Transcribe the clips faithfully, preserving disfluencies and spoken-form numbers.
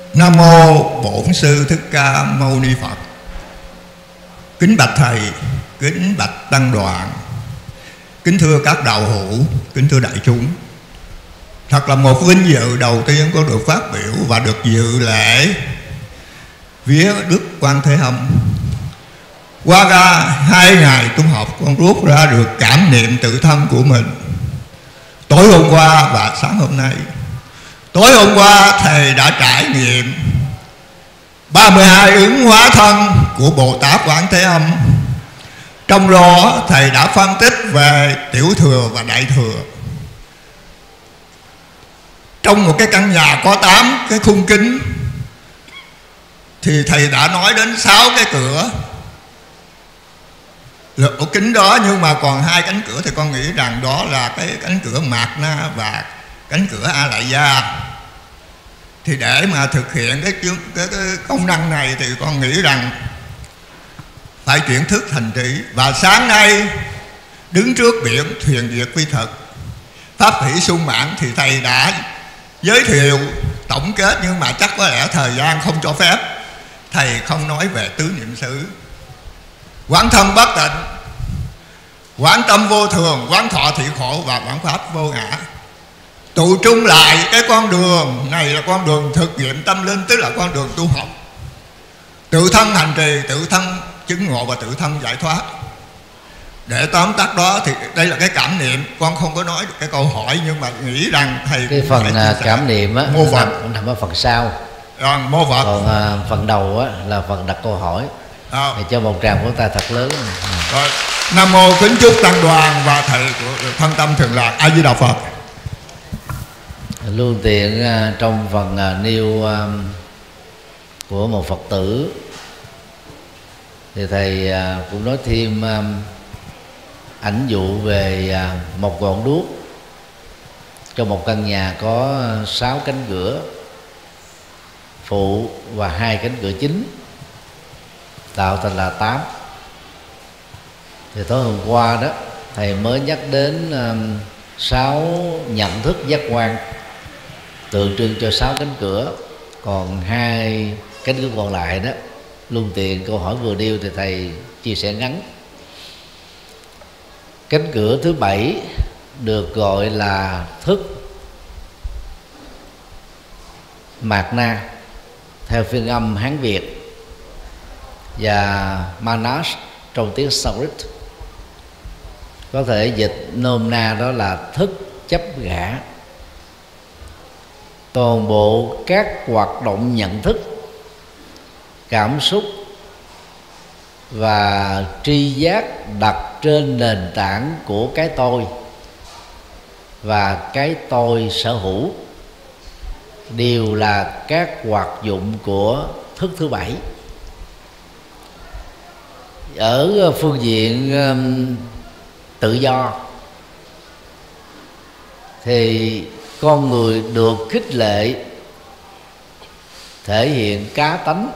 Nam mô Bổn Sư Thích Ca Mâu Ni Phật. Kính bạch thầy, kính bạch tăng đoàn, kính thưa các đạo hữu, kính thưa đại chúng. Thật là một vinh dự đầu tiên có được phát biểu và được dự lễ vía Đức Quan Thế Âm. Qua ra hai ngày tu học, con rút ra được cảm niệm tự thân của mình. Tối hôm qua và sáng hôm nay. Tối hôm qua thầy đã trải nghiệm ba mươi hai ứng hóa thân của Bồ Tát Quán Thế Âm. Trong đó thầy đã phân tích về tiểu thừa và đại thừa. Trong một cái căn nhà có tám cái khung kính thì thầy đã nói đến sáu cái cửa lỗ kính đó, nhưng mà còn hai cánh cửa thì con nghĩ rằng đó là cái cánh cửa Mạt Na và cánh cửa A Lại Gia. Thì để mà thực hiện cái, cái, cái công năng này thì con nghĩ rằng phải chuyển thức thành trí. Và sáng nay đứng trước biển thuyền Việt Quy Thực Pháp Hỷ sung mãn thì thầy đã giới thiệu tổng kết, nhưng mà chắc có lẽ thời gian không cho phép, thầy không nói về tứ niệm xứ. Quán thân bất tịnh, quán tâm vô thường, quán thọ thị khổ và quán pháp vô ngã. Tụ trung lại cái con đường này là con đường thực nghiệm tâm linh, tức là con đường tu học, tự thân hành trì, tự thân chứng ngộ và tự thân giải thoát. Để tóm tắt đó thì đây là cái cảm niệm. Con không có nói được cái câu hỏi, nhưng mà nghĩ rằng thầy cái phần cảm niệm á mô Phật nằm, nằm ở phần sau. À, mô Phật. Còn à, phần đầu á là phần đặt câu hỏi. À. Thì cho một tràng của ta thật lớn. Rồi, Nam mô kính chúc tăng đoàn và thầy của thân tâm thường lạc. A Di Đà Phật. Luôn tiện uh, trong phần uh, nêu uh, của một Phật tử thì thầy uh, cũng nói thêm uh, ảnh dụ về uh, một ngọn đuốc trong một căn nhà có uh, sáu cánh cửa phụ và hai cánh cửa chính, tạo thành là tám. Thì tối hôm qua đó thầy mới nhắc đến uh, sáu nhận thức giác quan tượng trưng cho sáu cánh cửa, còn hai cánh cửa còn lại đó luôn tiện câu hỏi vừa nêu thì thầy chia sẻ ngắn. Cánh cửa thứ bảy được gọi là thức Mạt Na theo phiên âm Hán Việt và Manas trong tiếng Sanskrit, có thể dịch nôm na đó là thức chấp ngã. Toàn bộ các hoạt động nhận thức, cảm xúc và tri giác đặt trên nền tảng của cái tôi và cái tôi sở hữu đều là các hoạt dụng của thức thứ bảy. Ở phương diện um, tự do thì con người được khích lệ thể hiện cá tánh,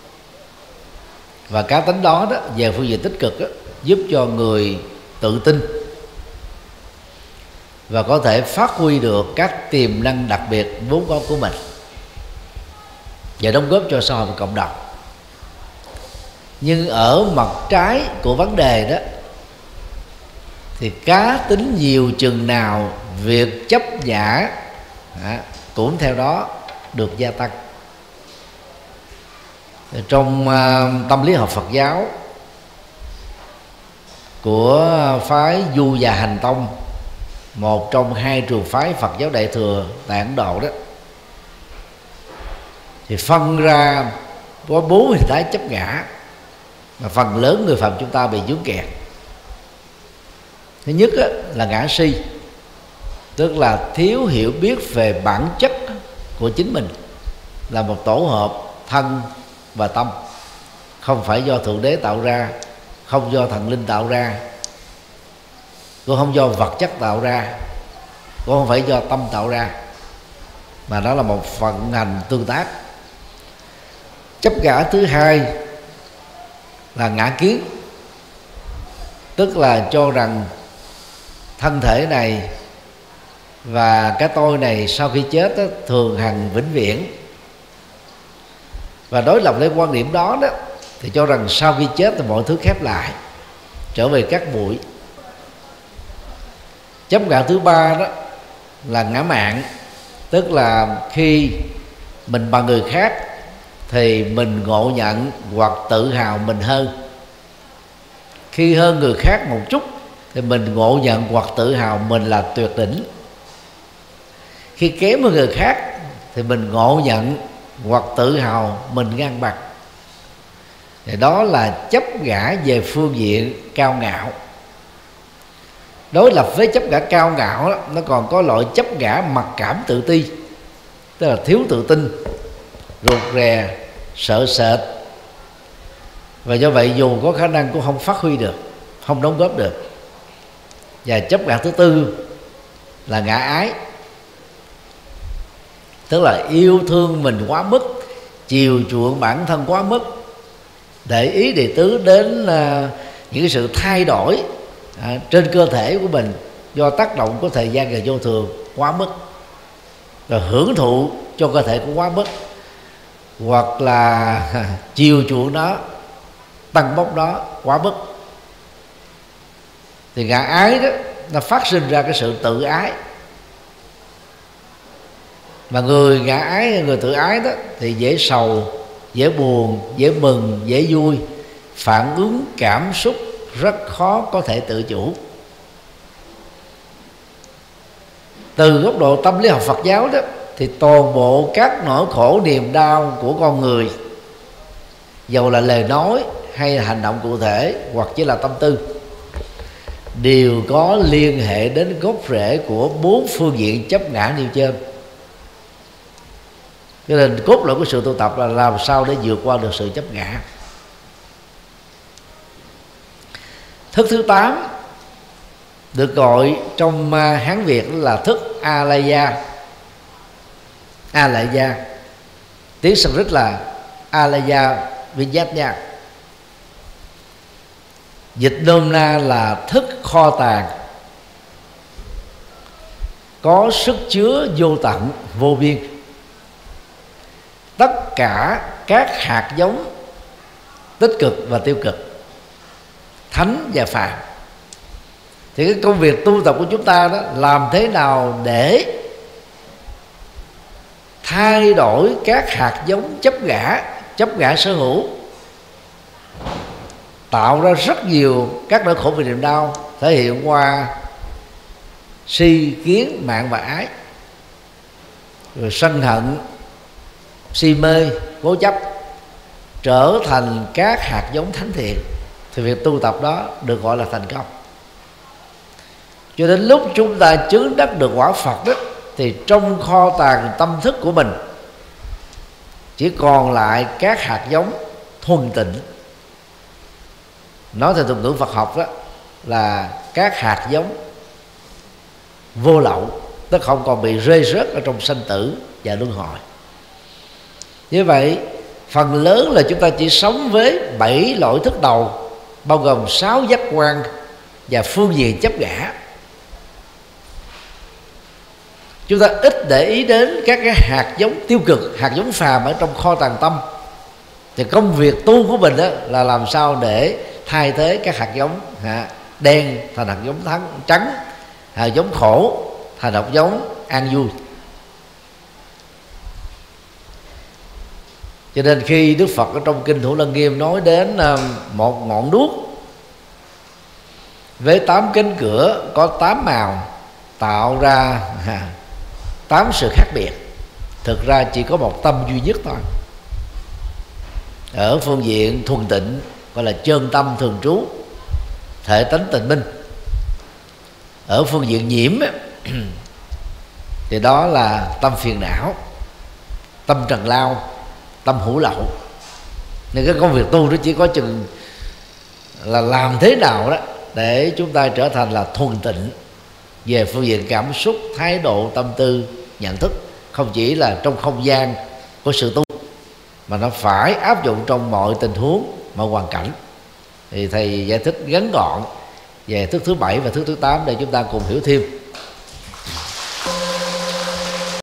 và cá tánh đó đó về phương diện tích cực đó, giúp cho người tự tin và có thể phát huy được các tiềm năng đặc biệt vốn có của mình và đóng góp cho xã hội và cộng đồng. Nhưng ở mặt trái của vấn đề đó thì cá tính nhiều chừng nào, việc chấp nhã à, cũng theo đó được gia tăng. Trong uh, tâm lý học Phật giáo của phái Du Già Hành Tông, một trong hai trường phái Phật giáo Đại thừa tại Ấn Độ đó, thì phân ra có bốn hình thái chấp ngã mà phần lớn người phạm chúng ta bị vướng kẹt. Thứ nhất á, là ngã si, tức là thiếu hiểu biết về bản chất của chính mình, là một tổ hợp thân và tâm, không phải do Thượng Đế tạo ra, không do thần linh tạo ra, cũng không do vật chất tạo ra, cũng không phải do tâm tạo ra, mà đó là một vận hành tương tác. Chấp ngã thứ hai là ngã kiến, tức là cho rằng thân thể này và cái tôi này sau khi chết đó, thường hằng vĩnh viễn, Và đối lập với quan điểm đó đó thì cho rằng sau khi chết thì mọi thứ khép lại, trở về cát bụi. Chấp ngã thứ ba đó là ngã mạn, tức là khi mình bằng người khác thì mình ngộ nhận hoặc tự hào mình hơn. Khi hơn người khác một chút thì mình ngộ nhận hoặc tự hào mình là tuyệt đỉnh. Khi kém hơn người khác thì mình ngộ nhận hoặc tự hào mình ngang bằng. Thì đó là chấp ngã về phương diện cao ngạo. Đối lập với chấp ngã cao ngạo đó, nó còn có loại chấp ngã mặc cảm tự ti, tức là thiếu tự tin, rụt rè, sợ sệt, và do vậy dù có khả năng cũng không phát huy được, không đóng góp được. Và chấp ngã thứ tư là ngã ái, tức là yêu thương mình quá mức, chiều chuộng bản thân quá mức, để ý để tứ đến uh, những cái sự thay đổi uh, trên cơ thể của mình do tác động của thời gian và vô thường quá mức, rồi hưởng thụ cho cơ thể cũng quá mức, hoặc là chiều chuộng nó, tăng bốc nó quá mức. Thì ngã ái đó nó phát sinh ra cái sự tự ái. Mà người ngã ái, người tự ái đó thì dễ sầu, dễ buồn, dễ mừng, dễ vui, phản ứng cảm xúc rất khó có thể tự chủ. Từ góc độ tâm lý học Phật giáo đó thì toàn bộ các nỗi khổ niềm đau của con người, dầu là lời nói hay là hành động cụ thể hoặc chỉ là tâm tư, đều có liên hệ đến gốc rễ của bốn phương diện chấp ngã nêu trên. Cho nên cốt lõi của sự tu tập là làm sao để vượt qua được sự chấp ngã. Thức thứ tám được gọi trong Hán Việt là thức Alaya. Alaya, tiếng Sanskrit là Alaya Vinyajna, dịch nôm na là thức kho tàng, có sức chứa vô tận vô biên. Tất cả các hạt giống tích cực và tiêu cực, thánh và phàm. Thì cái công việc tu tập của chúng ta đó, làm thế nào để thay đổi các hạt giống chấp ngã, chấp ngã sở hữu, tạo ra rất nhiều các nỗi khổ về niềm đau, thể hiện qua si, kiến, mạng và ái, rồi sân hận, si mê, cố chấp, trở thành các hạt giống thánh thiện, thì việc tu tập đó được gọi là thành công. Cho đến lúc chúng ta chứng đắc được quả Phật đó, thì trong kho tàng tâm thức của mình chỉ còn lại các hạt giống thuần tịnh. Nói theo thuật ngữ Phật học đó là các hạt giống vô lậu, tức không còn bị rơi rớt ở trong sanh tử và luân hồi. Như vậy phần lớn là chúng ta chỉ sống với bảy loại thức đầu, bao gồm sáu giác quan và phương diện chấp ngã. Chúng ta ít để ý đến các cái hạt giống tiêu cực, hạt giống phàm ở trong kho tàng tâm. Thì công việc tu của mình đó là làm sao để thay thế các hạt giống ha, đen thành hạt giống thắng, trắng, hạt giống khổ thành hạt giống an vui. Cho nên khi Đức Phật ở trong kinh Thủ Lăng Nghiêm nói đến một ngọn đuốc với tám cánh cửa có tám màu, tạo ra tám sự khác biệt, thực ra chỉ có một tâm duy nhất thôi. Ở phương diện thuần tịnh gọi là chân tâm thường trú, thể tánh tịnh minh. Ở phương diện nhiễm thì đó là tâm phiền não, tâm trần lao, tâm hữu lậu. Nên cái công việc tu nó chỉ có chừng là làm thế nào đó để chúng ta trở thành là thuần tịnh về phương diện cảm xúc, thái độ, tâm tư, nhận thức, không chỉ là trong không gian của sự tu, mà nó phải áp dụng trong mọi tình huống, mọi hoàn cảnh. Thì thầy giải thích ngắn gọn về thức thứ bảy và thức thứ tám để chúng ta cùng hiểu thêm.